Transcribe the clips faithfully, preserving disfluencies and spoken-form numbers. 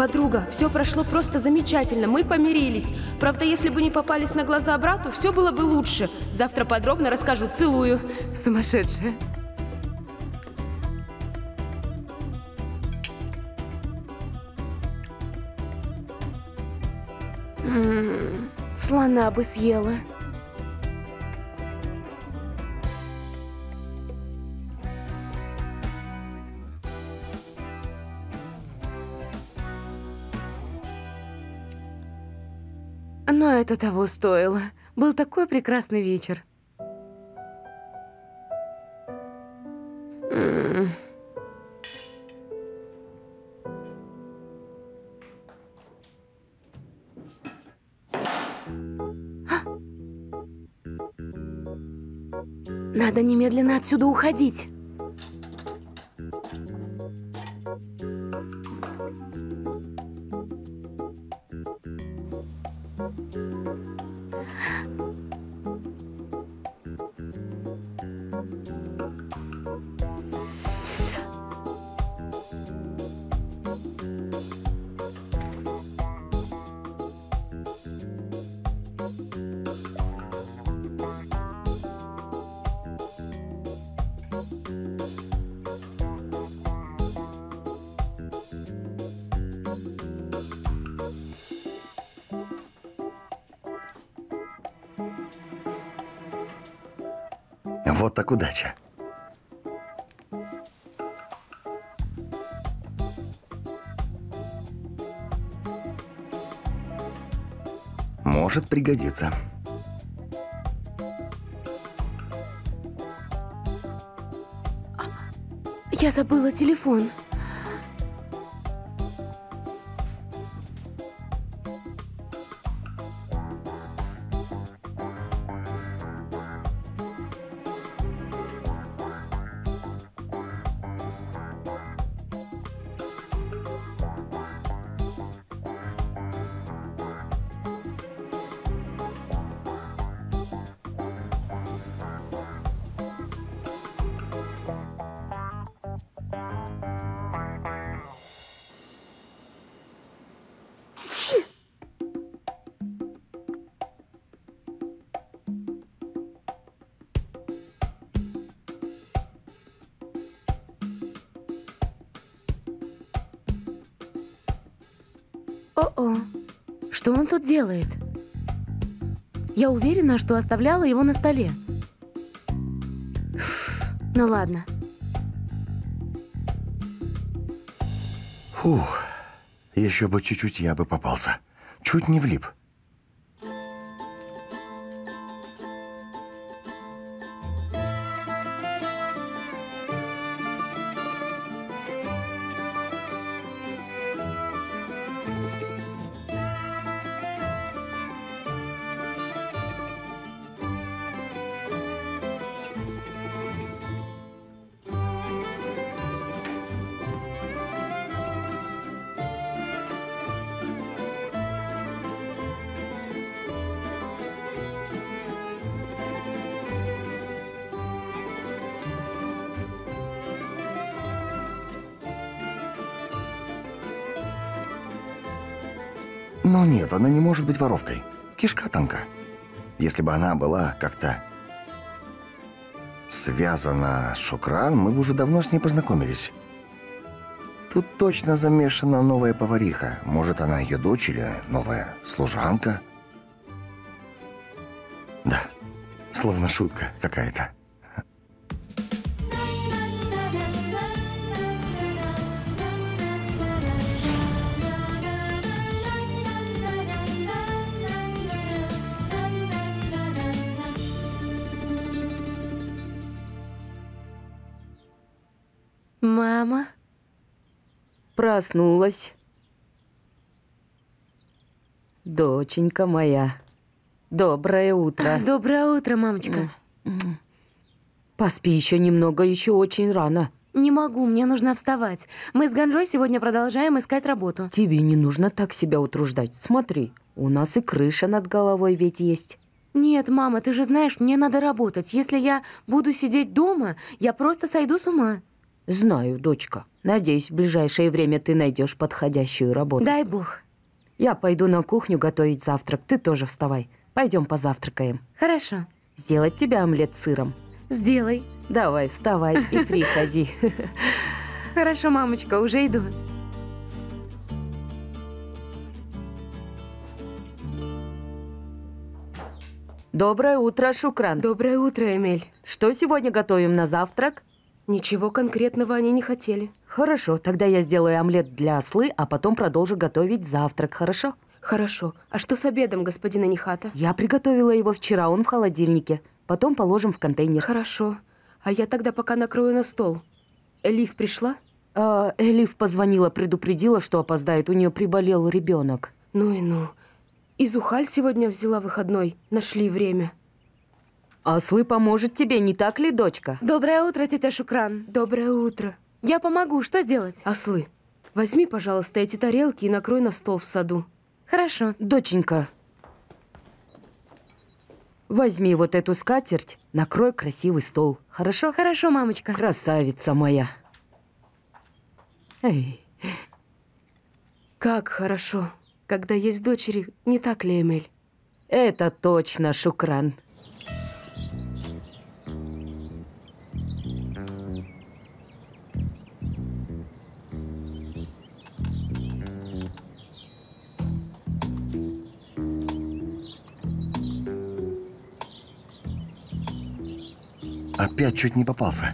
Подруга, все прошло просто замечательно, мы помирились. Правда, если бы не попались на глаза брату, все было бы лучше. Завтра подробно расскажу. Целую. Сумасшедшая. М-м, слона бы съела. Но это того стоило. Был такой прекрасный вечер. М-м. Надо немедленно отсюда уходить. Вот так удача. Может пригодиться. Я забыла телефон. О-о, что он тут делает? Я уверена, что оставляла его на столе. Фу, ну ладно. Фух, еще бы чуть-чуть я бы попался. Чуть не влип. Но нет, она не может быть воровкой. Кишка тонка. Если бы она была как-то связана с Шукран, мы бы уже давно с ней познакомились. Тут точно замешана новая повариха. Может, она ее дочь или новая служанка? Да, словно шутка какая-то. Мама? Проснулась. Доченька моя, доброе утро. Доброе утро, мамочка. Поспи еще немного, еще очень рано. Не могу, мне нужно вставать. Мы с Ганжой сегодня продолжаем искать работу. Тебе не нужно так себя утруждать. Смотри, у нас и крыша над головой ведь есть. Нет, мама, ты же знаешь, мне надо работать. Если я буду сидеть дома, я просто сойду с ума. Знаю, дочка. Надеюсь, в ближайшее время ты найдешь подходящую работу. Дай бог. Я пойду на кухню готовить завтрак. Ты тоже вставай. Пойдем позавтракаем. Хорошо. Сделать тебе омлет с сыром. Сделай. Давай, вставай и приходи. Хорошо, мамочка, уже иду. Доброе утро, Шукран. Доброе утро, Эмель. Что сегодня готовим на завтрак? Ничего конкретного они не хотели. Хорошо, тогда я сделаю омлет для ослы, а потом продолжу готовить завтрак, хорошо? Хорошо. А что с обедом, господина Нихата? Я приготовила его вчера, он в холодильнике. Потом положим в контейнер. Хорошо. А я тогда пока накрою на стол. Элиф пришла? А, Элиф позвонила, предупредила, что опоздает. У нее приболел ребенок. Ну и ну. И Зухаль сегодня взяла выходной. Нашли время. Ослы поможет тебе, не так ли, дочка? Доброе утро, тетя Шукран. Доброе утро. Я помогу. Что сделать? Ослы, возьми, пожалуйста, эти тарелки и накрой на стол в саду. Хорошо. Доченька, возьми вот эту скатерть, накрой красивый стол. Хорошо? Хорошо, мамочка. Красавица моя. Эй. Как хорошо, когда есть дочери, не так ли, Эмель? Это точно, Шукран. Опять чуть не попался.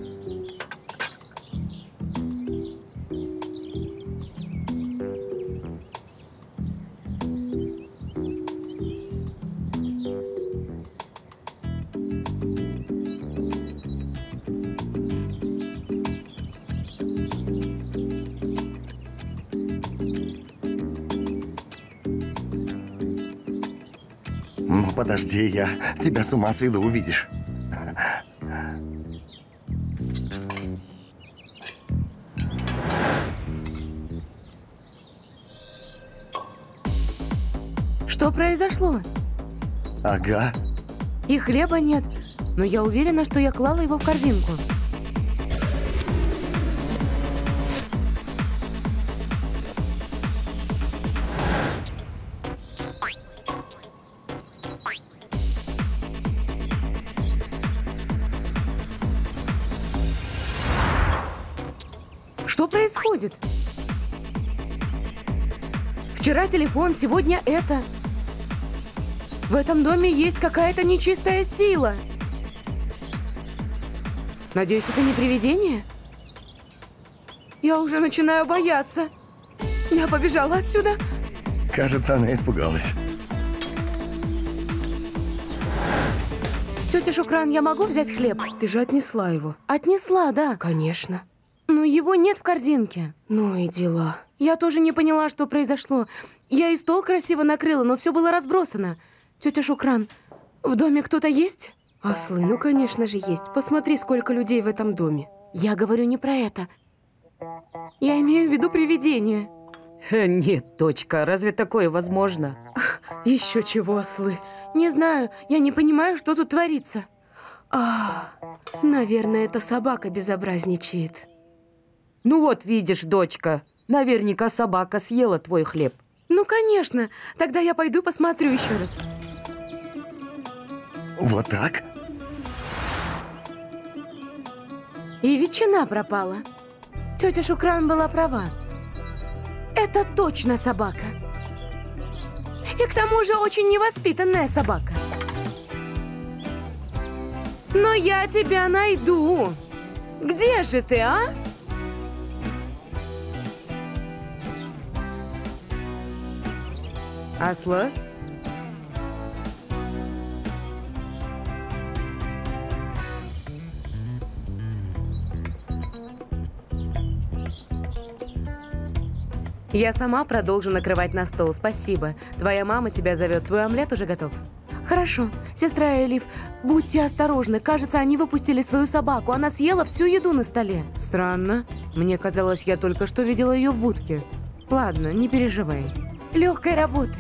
Ну, подожди, я тебя с ума сведу, увидишь. Что произошло? Ага. И хлеба нет, но я уверена, что я клала его в корзинку. Что происходит? Вчера телефон, сегодня это. В этом доме есть какая-то нечистая сила. Надеюсь, это не привидение? Я уже начинаю бояться. Я побежала отсюда. Кажется, она испугалась. Тетя Шукран, я могу взять хлеб? Ты же отнесла его. Отнесла, да. Конечно. Но его нет в корзинке. Ну и дела. Я тоже не поняла, что произошло. Я и стол красиво накрыла, но все было разбросано. Тетя Шукран, в доме кто-то есть? Ослы, ну конечно же есть. Посмотри, сколько людей в этом доме. Я говорю не про это. Я имею в виду привидение. Нет, дочка, разве такое возможно? Еще чего, ослы? Не знаю, я не понимаю, что тут творится. А, наверное, эта собака безобразничает. Ну вот, видишь, дочка, наверняка собака съела твой хлеб. Ну, конечно. Тогда я пойду посмотрю еще раз. Вот так? И ветчина пропала. Тетя Шукран была права. Это точно собака. И к тому же очень невоспитанная собака. Но я тебя найду. Где же ты, а? Осла? Я сама продолжу накрывать на стол, спасибо. Твоя мама тебя зовет, твой омлет уже готов. Хорошо. Сестра Элиф, будьте осторожны. Кажется, они выпустили свою собаку. Она съела всю еду на столе. Странно. Мне казалось, я только что видела ее в будке. Ладно, не переживай. Легкой работы.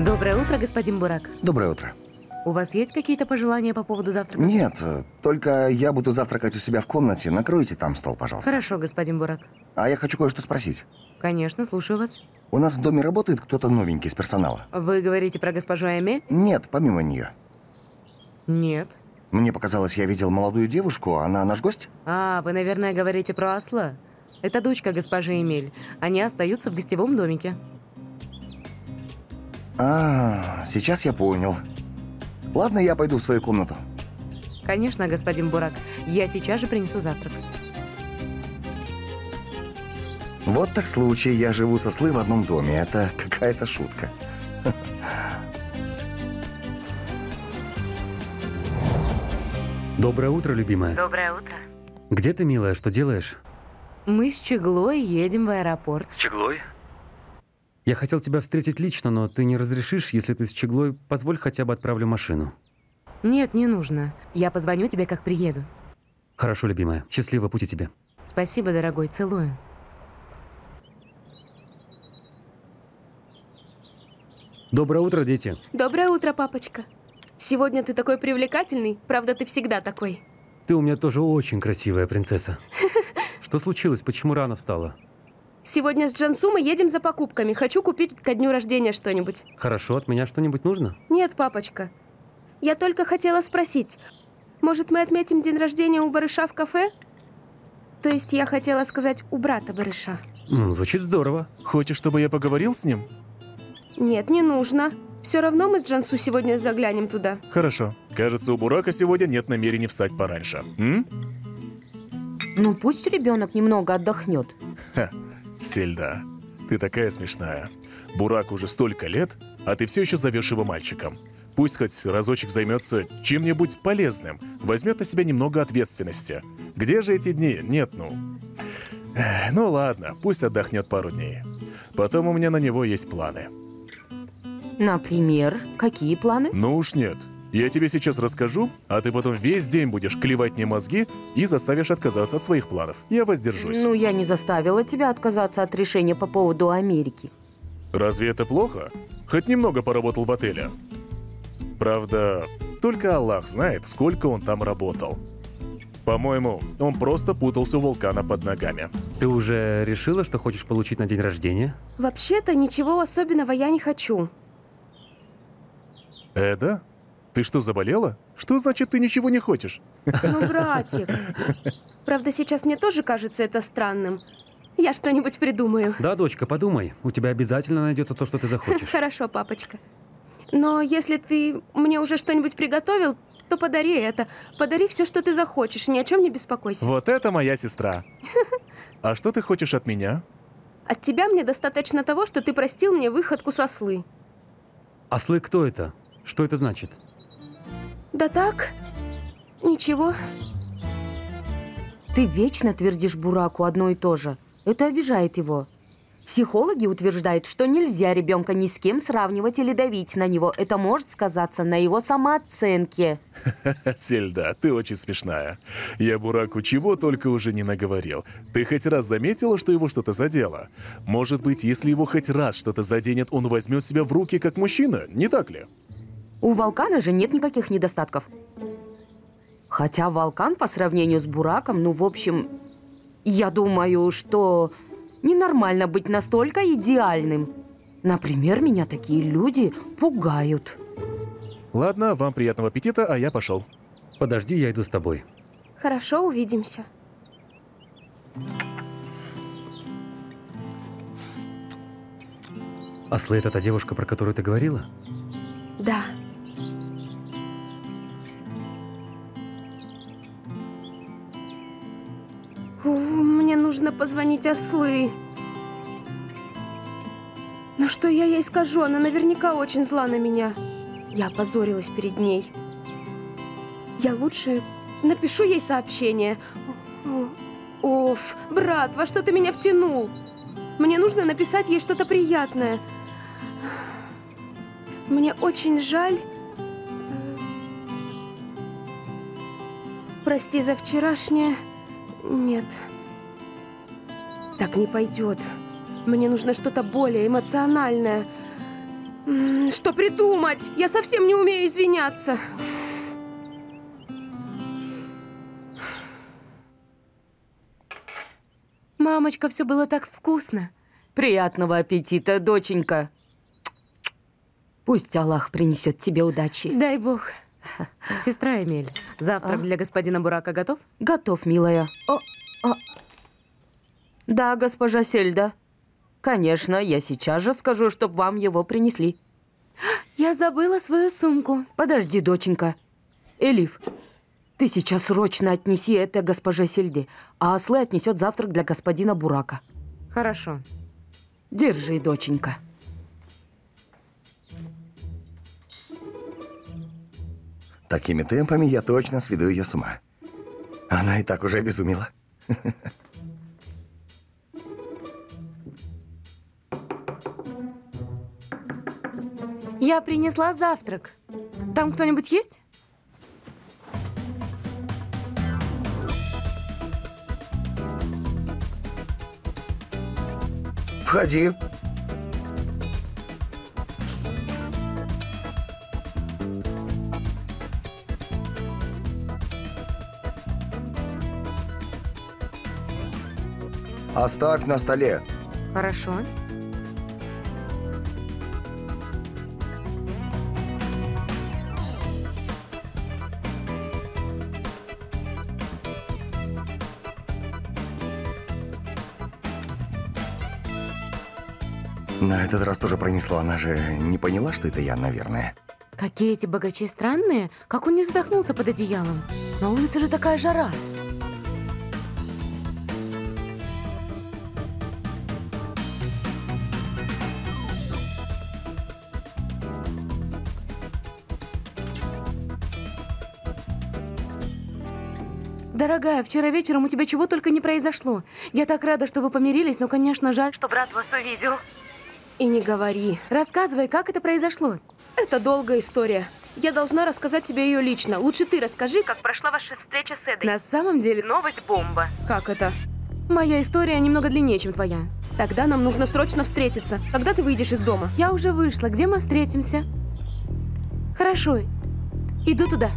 Доброе утро, господин Бурак. Доброе утро. У вас есть какие-то пожелания по поводу завтрака? Нет, только я буду завтракать у себя в комнате. Накройте там стол, пожалуйста. Хорошо, господин Бурак. А я хочу кое-что спросить. Конечно, слушаю вас. У нас в доме работает кто-то новенький из персонала? Вы говорите про госпожу Эмель? Нет, помимо нее. Нет. Мне показалось, я видел молодую девушку. Она наш гость? А, вы, наверное, говорите про осла. Это дочка госпожи Эмель. Они остаются в гостевом домике. А, сейчас я понял. Ладно, я пойду в свою комнату. Конечно, господин Бурак. Я сейчас же принесу завтрак. Вот так случай. Я живу со Слой в одном доме. Это какая-то шутка. Доброе утро, любимая. Доброе утро. Где ты, милая? Что делаешь? Мы с Чеглой едем в аэропорт. С Чеглой? Я хотел тебя встретить лично, но ты не разрешишь, если ты с Чеглой, позволь хотя бы отправлю машину. Нет, не нужно. Я позвоню тебе, как приеду. Хорошо, любимая. Счастливого пути тебе. Спасибо, дорогой. Целую. Доброе утро, дети. Доброе утро, папочка. Сегодня ты такой привлекательный. Правда, ты всегда такой. Ты у меня тоже очень красивая принцесса. Что случилось? Почему рано встала? Сегодня с Джансу мы едем за покупками. Хочу купить ко дню рождения что-нибудь. Хорошо, от меня что-нибудь нужно? Нет, папочка. Я только хотела спросить. Может, мы отметим день рождения у барыша в кафе? То есть я хотела сказать у брата барыша. М, звучит здорово. Хочешь, чтобы я поговорил с ним? Нет, не нужно. Все равно мы с Джансу сегодня заглянем туда. Хорошо. Кажется, у Бурака сегодня нет намерений встать пораньше. М? Ну, пусть ребенок немного отдохнет. Ха, Сельда, ты такая смешная. Бурак уже столько лет, а ты все еще зовешь его мальчиком. Пусть хоть разочек займется чем-нибудь полезным, возьмет на себя немного ответственности. Где же эти дни? Нет, ну... Эх, ну ладно, пусть отдохнет пару дней. Потом у меня на него есть планы. Например, какие планы? Ну уж нет. Я тебе сейчас расскажу, а ты потом весь день будешь клевать мне мозги и заставишь отказаться от своих планов. Я воздержусь. Ну, я не заставила тебя отказаться от решения по поводу Америки. Разве это плохо? Хоть немного поработал в отеле. Правда, только Аллах знает, сколько он там работал. По-моему, он просто путался у вулкана под ногами. Ты уже решила, что хочешь получить на день рождения? Вообще-то ничего особенного я не хочу. Эда? Ты что, заболела? Что значит, ты ничего не хочешь? Ну, братик. Правда, сейчас мне тоже кажется это странным. Я что-нибудь придумаю. Да, дочка, подумай. У тебя обязательно найдется то, что ты захочешь. Хорошо, папочка. Но если ты мне уже что-нибудь приготовил, то подари это. Подари все, что ты захочешь. Ни о чем не беспокойся. Вот это моя сестра. А что ты хочешь от меня? От тебя мне достаточно того, что ты простил мне выходку со Слы. Ослы, кто это? Что это значит? Да так, ничего. Ты вечно твердишь Бураку одно и то же. Это обижает его. Психологи утверждают, что нельзя ребенка ни с кем сравнивать или давить на него. Это может сказаться на его самооценке. Сельда, ты очень смешная. Я Бураку чего только уже не наговорил. Ты хоть раз заметила, что его что-то задело? Может быть, если его хоть раз что-то заденет, он возьмет себя в руки как мужчина, не так ли? У Волкана же нет никаких недостатков. Хотя Волкан по сравнению с Бураком, ну, в общем, я думаю, что ненормально быть настолько идеальным. Например, меня такие люди пугают. Ладно, вам приятного аппетита, а я пошел. Подожди, я иду с тобой. Хорошо, увидимся. Ослы — это та девушка, про которую ты говорила? Да. У, мне нужно позвонить Ослы. Но что я ей скажу? Она наверняка очень зла на меня. Я опозорилась перед ней. Я лучше напишу ей сообщение. Оф, брат, во что ты меня втянул? Мне нужно написать ей что-то приятное. Мне очень жаль. Прости за вчерашнее. Нет. Так не пойдет. Мне нужно что-то более эмоциональное. Что придумать? Я совсем не умею извиняться. Мамочка, все было так вкусно. Приятного аппетита, доченька. Пусть Аллах принесет тебе удачи. Дай бог. Сестра Эмиль, завтрак А? для господина Бурака готов? Готов, милая. О, о. Да, госпожа Сельда. Конечно, я сейчас же скажу, чтобы вам его принесли. Я забыла свою сумку. Подожди, доченька. Элиф, ты сейчас срочно отнеси это госпоже Сельде, а ослы отнесет завтрак для господина Бурака. Хорошо. Держи, доченька. Такими темпами я точно сведу ее с ума. Она и так уже обезумела. Я принесла завтрак. Там кто-нибудь есть? Входи. Оставь на столе. Хорошо. На этот раз тоже пронесло. Она же не поняла, что это я, наверное. Какие эти богачи странные. Как он не задохнулся под одеялом. На улице же такая жара. Дорогая, вчера вечером у тебя чего только не произошло. Я так рада, что вы помирились, но, конечно, жаль, что брат вас увидел. И не говори. Рассказывай, как это произошло. Это долгая история. Я должна рассказать тебе ее лично. Лучше ты расскажи, как прошла ваша встреча с Эдой. На самом деле, новость бомба. Как это? Моя история немного длиннее, чем твоя. Тогда нам нужно срочно встретиться. Когда ты выйдешь из дома? Я уже вышла. Где мы встретимся? Хорошо. Иду туда.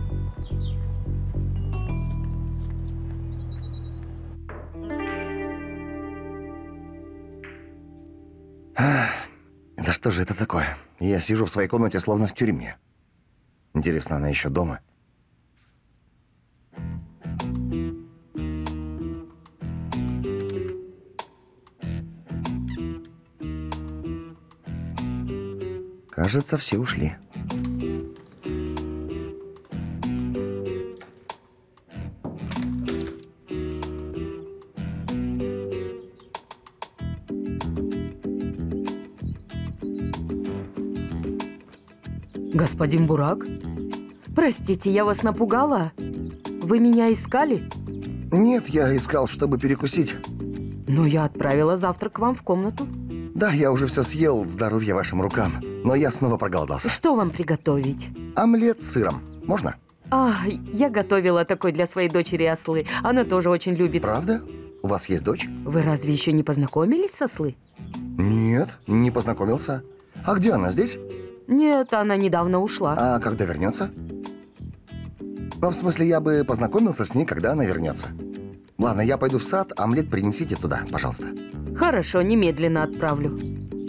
Да что же это такое? Я сижу в своей комнате, словно в тюрьме. Интересно, она еще дома? Кажется, все ушли. Господин Бурак? Простите, я вас напугала? Вы меня искали? Нет, я искал, чтобы перекусить. Но я отправила завтрак к вам в комнату. Да, я уже все съел, здоровья вашим рукам. Но я снова проголодался. Что вам приготовить? Омлет с сыром. Можно? А, я готовила такой для своей дочери ослы. Она тоже очень любит. Правда? У вас есть дочь? Вы разве еще не познакомились с ослы? Нет, не познакомился. А где она, здесь? Нет, она недавно ушла. А когда вернется? Ну, в смысле, я бы познакомился с ней, когда она вернется. Ладно, я пойду в сад, омлет принесите туда, пожалуйста. Хорошо, немедленно отправлю.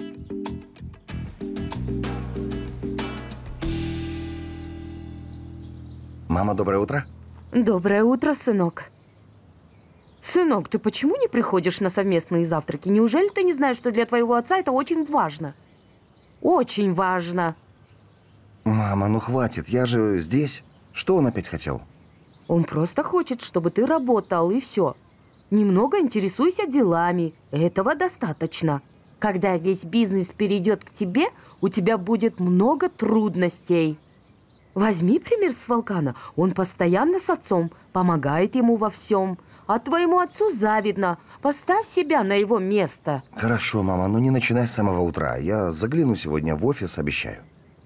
Мама, доброе утро. Доброе утро, сынок. Сынок, ты почему не приходишь на совместные завтраки? Неужели ты не знаешь, что для твоего отца это очень важно? Очень важно. Мама, ну хватит, я же здесь. Что он опять хотел? Он просто хочет, чтобы ты работал, и все. Немного интересуйся делами. Этого достаточно. Когда весь бизнес перейдет к тебе, у тебя будет много трудностей. Возьми пример с Волкана. Он постоянно с отцом, помогает ему во всем. А твоему отцу завидно. Поставь себя на его место. Хорошо, мама, но не начинай с самого утра. Я загляну сегодня в офис, обещаю.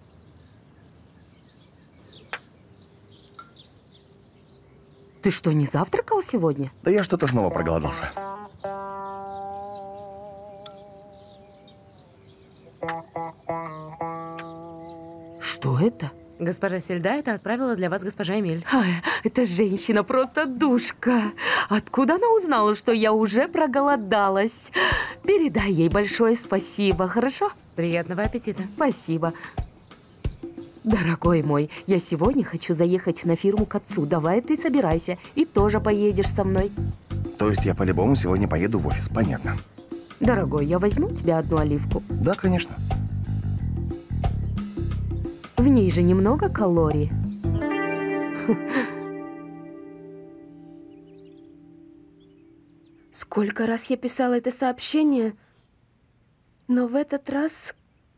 Ты что, не завтракал сегодня? Да я что-то снова проголодался. Что это? Госпожа Сельда это отправила для вас госпожа Эмиль. Ай, эта женщина просто душка. Откуда она узнала, что я уже проголодалась? Передай ей большое спасибо, хорошо? Приятного аппетита. Спасибо. Дорогой мой, я сегодня хочу заехать на фирму к отцу. Давай ты собирайся и тоже поедешь со мной. То есть я по-любому сегодня поеду в офис, понятно. Дорогой, я возьму у тебя одну оливку. Да, конечно. В ней же немного калорий. Сколько раз я писала это сообщение, но в этот раз,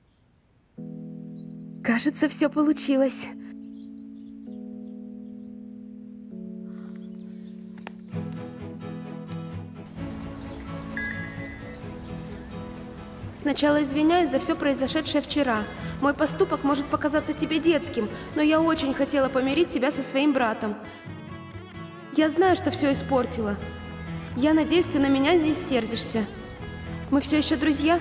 кажется, все получилось. Сначала извиняюсь за все произошедшее вчера. Мой поступок может показаться тебе детским, но я очень хотела помирить тебя со своим братом. Я знаю, что все испортила. Я надеюсь, ты на меня здесь сердишься. Мы все еще друзья?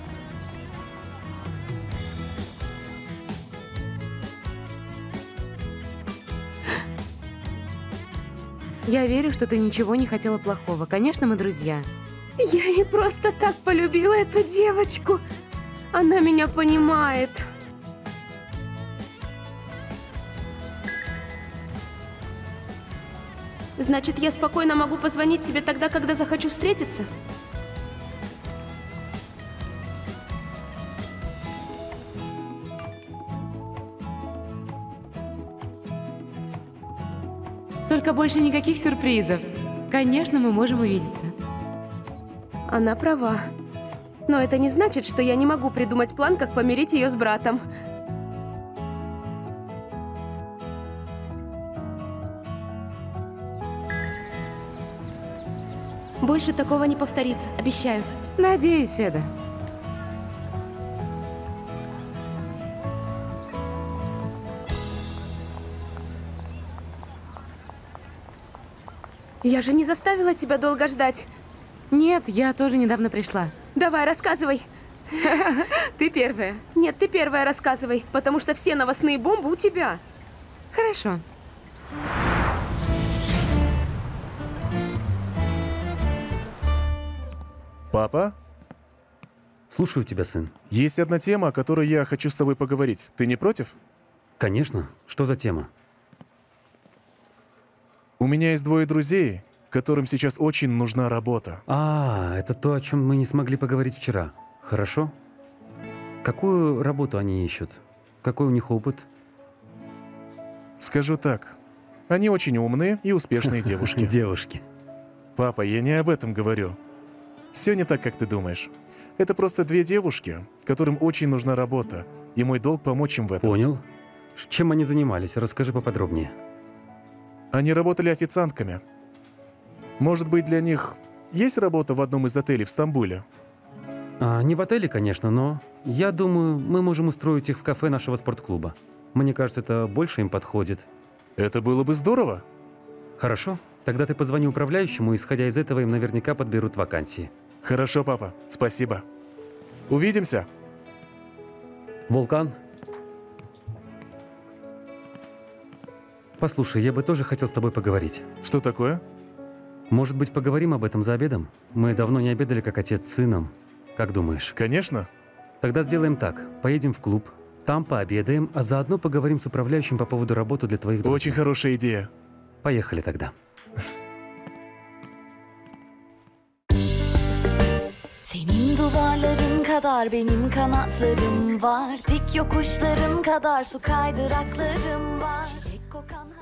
Я верю, что ты ничего не хотела плохого. Конечно, мы друзья. Я не просто так полюбила эту девочку. Она меня понимает. Значит, я спокойно могу позвонить тебе тогда, когда захочу встретиться? Только больше никаких сюрпризов. Конечно, мы можем увидеться. Она права. Но это не значит, что я не могу придумать план, как помирить ее с братом. Больше такого не повторится, обещаю. Надеюсь, Эда. Я же не заставила тебя долго ждать. Нет, я тоже недавно пришла. Давай, рассказывай. Ты первая. Нет, ты первая рассказывай, потому что все новостные бомбы у тебя. Хорошо. Папа? Слушаю тебя, сын. Есть одна тема, о которой я хочу с тобой поговорить. Ты не против? Конечно. Что за тема? У меня есть двое друзей, которым сейчас очень нужна работа. А, это то, о чем мы не смогли поговорить вчера. Хорошо. Какую работу они ищут? Какой у них опыт? Скажу так. Они очень умные и успешные девушки. Девушки. Папа, я не об этом говорю. Все не так, как ты думаешь. Это просто две девушки, которым очень нужна работа, и мой долг помочь им в этом. Понял. Чем они занимались? Расскажи поподробнее. Они работали официантками. Может быть, для них есть работа в одном из отелей в Стамбуле? А, не в отеле, конечно, но я думаю, мы можем устроить их в кафе нашего спортклуба. Мне кажется, это больше им подходит. Это было бы здорово. Хорошо. Тогда ты позвони управляющему, и, исходя из этого, им наверняка подберут вакансии. Хорошо, папа. Спасибо. Увидимся. Вулкан? Послушай, я бы тоже хотел с тобой поговорить. Что такое? Может быть, поговорим об этом за обедом? Мы давно не обедали, как отец с сыном. Как думаешь? Конечно. Тогда сделаем так. Поедем в клуб, там пообедаем, а заодно поговорим с управляющим по поводу работы для твоих друзей. Очень хорошая идея. Поехали тогда. Senin duvarların kadar benim kanatlarım var. Dik yokuşların kadar su kaydıraklarım var. Çilek kokan